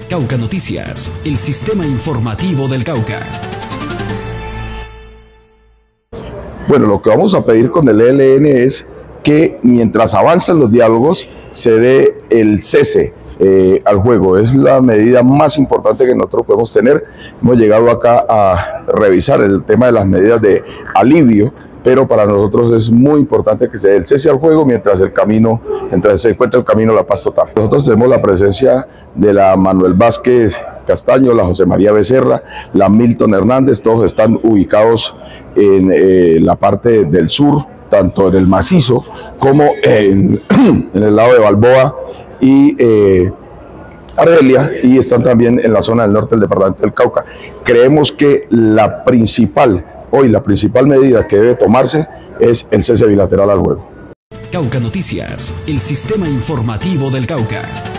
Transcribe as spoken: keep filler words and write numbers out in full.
Cauca Noticias, el sistema informativo del Cauca. Bueno, lo que vamos a pedir con el E L N es que mientras avanzan los diálogos se dé el cese eh, al juego. Es la medida más importante que nosotros podemos tener. Hemos llegado acá a revisar el tema de las medidas de alivio, pero para nosotros es muy importante que se dé el cese al juego mientras el camino, mientras se encuentra el camino a la paz total. Nosotros tenemos la presencia de la Manuel Vázquez Castaño, la José María Becerra, la Milton Hernández, todos están ubicados en eh, la parte del sur, tanto en el macizo como en, en el lado de Balboa y eh, Argelia, y están también en la zona del norte del departamento del Cauca. Creemos que la principal, hoy la principal medida que debe tomarse es el cese bilateral al juego. Cauca Noticias, el sistema informativo del Cauca.